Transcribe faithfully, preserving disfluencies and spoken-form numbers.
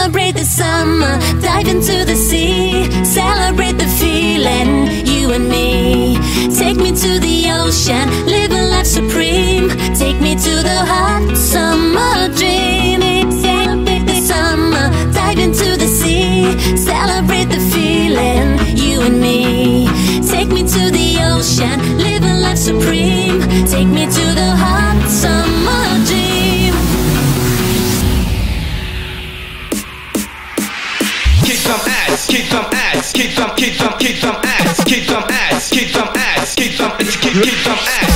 Celebrate the summer, dive into the sea. Celebrate the feeling, you and me. Take me to the ocean, live a life supreme. Take me to the hot summer dream. Celebrate the summer, dive into the sea. Celebrate the feeling, you and me. Take me to the ocean, live a life supreme. Take me to the hot summer dream. Kick some ass, kick some ass, kick some, kick some, kick some ass, kick some ass, kick some ass, kick some, kick, kick some ass.